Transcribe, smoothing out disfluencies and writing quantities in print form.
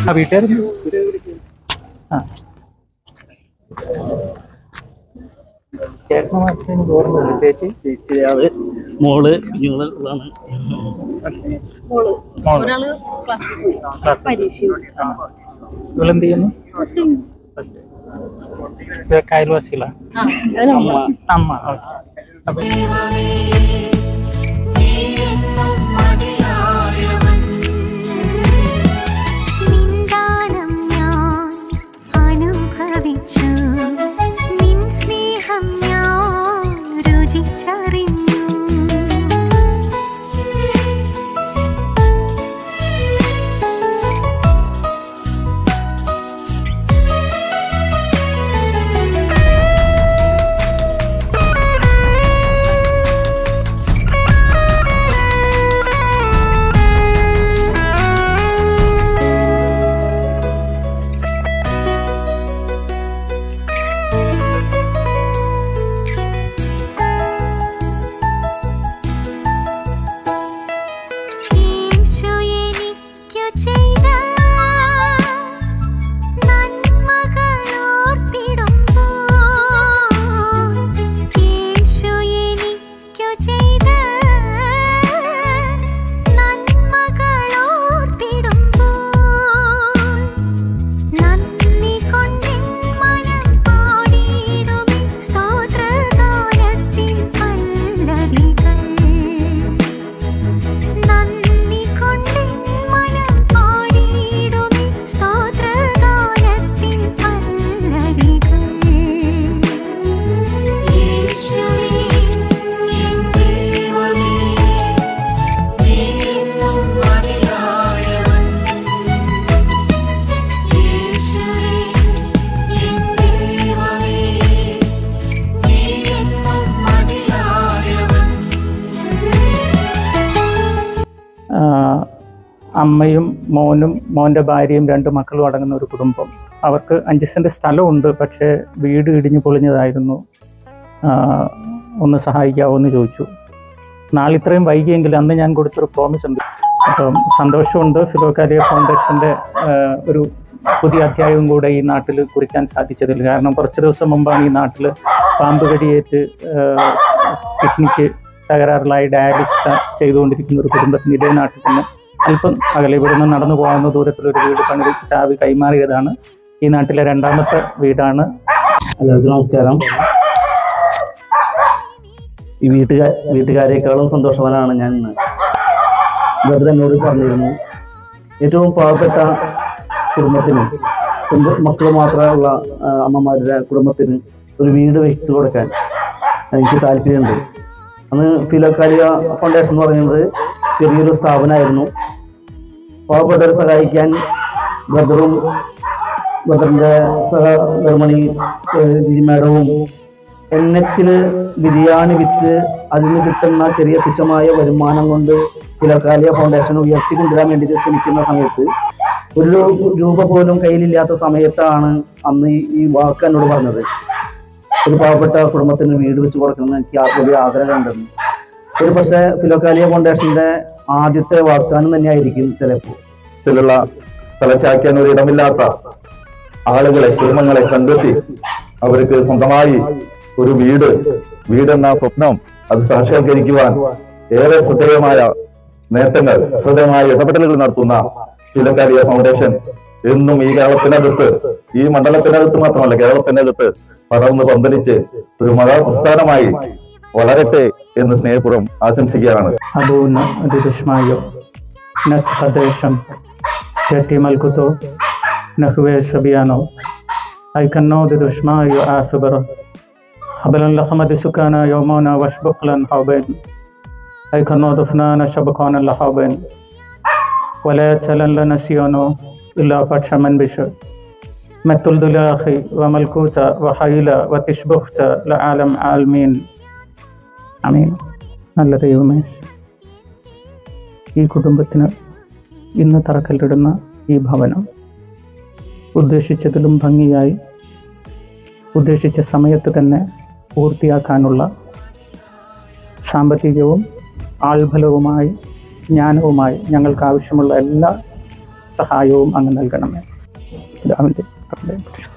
ആ വീട്ടുകാർ ആ ചേട്ടന് മാത്രമേ ഓർമ്മയുള്ളൂ. ചേച്ചി ചേച്ചിയാവ് മോള് കുഞ്ഞുങ്ങളാണ്. ഇവളെന്ത് ചെയ്യുന്നു? ഇതൊക്കെ അയൽവാസികളാണ്. അമ്മ ഓക്കെ. അപ്പൊ അമ്മയും മോനും മോൻ്റെ ഭാര്യയും 2 മക്കളും അടങ്ങുന്ന ഒരു കുടുംബം. അവർക്ക് 5 സെൻറ്റ് സ്ഥലമുണ്ട്, പക്ഷേ വീട് ഇടിഞ്ഞു പൊളിഞ്ഞതായിരുന്നു. ഒന്ന് സഹായിക്കാമോ എന്ന് ചോദിച്ചു. നാളെ ഇത്രയും വൈകിയെങ്കിൽ അന്ന് ഞാൻ കൊടുത്തൊരു പ്രോമിസ് ഉണ്ട്. അപ്പം സന്തോഷമുണ്ട്. ഫിലോകാലിയ ഫൗണ്ടേഷൻ്റെ ഒരു പുതിയ അധ്യായവും കൂടെ ഈ നാട്ടിൽ കുറിക്കാൻ സാധിച്ചതിൽ. കാരണം കുറച്ച് ദിവസം മുമ്പാണ് ഈ നാട്ടിൽ പാമ്പ് കടിയേറ്റ് കിഡ്നിക്ക് തകരാറിലായി ഡയാലിസിസ് ചെയ്തുകൊണ്ടിരിക്കുന്ന ഒരു കുടുംബത്തിന് ഇതേ നാട്ടിൽ തന്നെ അല്പം അകലെ ഇവിടെ നിന്ന് നടന്നു പോകാവുന്ന ദൂരത്തിലൊരു വീട് പണിത് ചാവി കൈമാറിയതാണ്. ഈ നാട്ടിലെ 2ാമത്തെ വീടാണ്. എല്ലാവർക്കും നമസ്കാരം. ഈ വീട്ടുകാരേക്കാളും സന്തോഷവാനാണ് ഞാൻ ഇന്ന്. ബ്രദർ എന്നോട് പറഞ്ഞിരുന്നു, ഏറ്റവും പാവപ്പെട്ട കുടുംബത്തിന്, മക്കൾ മാത്രമുള്ള അമ്മമാരുടെ കുടുംബത്തിന് ഒരു വീട് വെച്ചു കൊടുക്കാൻ എനിക്ക് താല്പര്യമുണ്ട്. അന്ന് ഫിലോകാലിയ ഫൗണ്ടേഷൻ എന്ന് പറയുന്നത് ചെറിയൊരു സ്ഥാപനമായിരുന്നു. പാവപ്പെട്ടവരെ സഹായിക്കാൻ ബ്രദറിൻ്റെ സഹധർമ്മിണി മാഡവും NH ബിരിയാണി വിറ്റ് അതിന് കിട്ടുന്ന ചെറിയ തുച്ഛമായ വരുമാനം കൊണ്ട് ഫിലോകാലിയ ഫൗണ്ടേഷൻ ഉയർത്തിക്കൊണ്ടുവരാൻ വേണ്ടിയിട്ട് ശ്രമിക്കുന്ന സമയത്ത് 1 രൂപ പോലും കയ്യിലില്ലാത്ത സമയത്താണ് അന്ന് ഈ വാക്ക് എന്നോട് പറഞ്ഞത്. ഒരു പാവപ്പെട്ട കുടുംബത്തിന് വീട് വെച്ച് കൊടുക്കണമെന്ന് എനിക്ക് വലിയ ആഗ്രഹമുണ്ടെന്ന്. ഒരു പക്ഷേ ഫിലോകാലിയ ഫൗണ്ടേഷന്റെ ആദ്യത്തെ വാഗ്ദാനം തന്നെയായിരിക്കും ചിലപ്പോൾ ഇതിലുള്ള തലച്ചായ്ക്കാൻ ഒരിടമില്ലാത്ത ആളുകളെ, കുടുംബങ്ങളെ കണ്ടെത്തി അവർക്ക് സ്വന്തമായി ഒരു വീടെന്ന സ്വപ്നം അത് സാക്ഷാത്കരിക്കുവാൻ ഏറെ ശ്രദ്ധേയമായ നേട്ടങ്ങൾ, ശ്രദ്ധേയമായ ഇടപെടലുകൾ നടത്തുന്ന ഫിലോകാലിയ ഫൗണ്ടേഷൻ എന്നും ഈ കേരളത്തിനകത്ത്, ഈ മണ്ഡലത്തിനകത്ത് മാത്രമല്ല കേരളത്തിനകത്ത് പടർന്ന് പന്തലിച്ച് ഒരു മതപ്രസ്ഥാനമായി വളരട്ടെ എന്ന് സ്നേഹപൂർവ്വം ആശംസിക്കുകയാണ്. നല്ല ദൈവമേ, ഈ കുടുംബത്തിന് ഇന്ന് തറക്കല്ലിടുന്ന ഈ ഭവനം ഉദ്ദേശിച്ചതിലും ഭംഗിയായി ഉദ്ദേശിച്ച സമയത്ത് തന്നെ പൂർത്തിയാക്കാനുള്ള സാമ്പത്തികവും ആൾബലവുമായി ജ്ഞാനവുമായി ഞങ്ങൾക്ക് ആവശ്യമുള്ള എല്ലാ സഹായവും അങ്ങ് നൽകണമേ. പിതാവിൻ്റെ